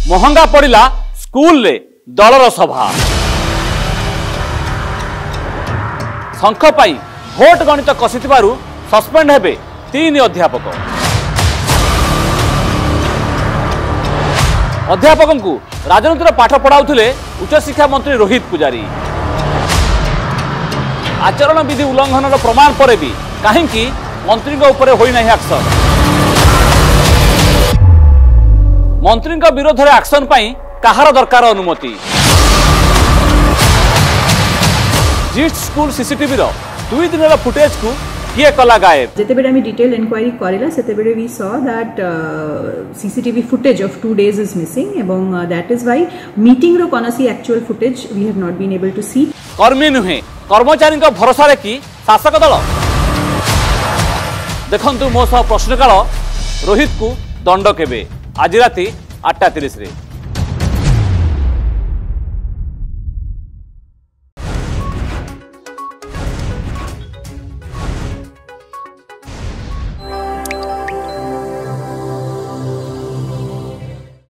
महंगा पड़िला स्कूल रे दलर सभा शंख पाई भोट गणित कसिथिबारु सस्पेंड हेबे 3 अध्यापक। अध्यापकों को राजनीतिर पाठ पढ़ाउथिले उच्च शिक्षा मंत्री रोहित पुजारी। आचरण विधि उल्लंघन प्रमाण पर भी कहीं मंत्री उपरे होई नहीं एक्शन। मंत्री विरोध में एक्शन पाई कहार दरकार अनुमति। जीट स्कूल सीसीटीवी 2 दिन फुटेज को किए कला गायब। जेतेबेले आमी डिटेल इंक्वायरी करिला सेतेबेले we saw that CCTV footage of 2 days is missing एवं that is why मीटिंग रो कोनसी actual footage we have not been able to see। कर्मी नुहे कर्मचारी भरोसा रे कि शासक दल। देखंतु मो सह प्रश्नकाल रोहित को दंड केबे आज राति 8:30 रे।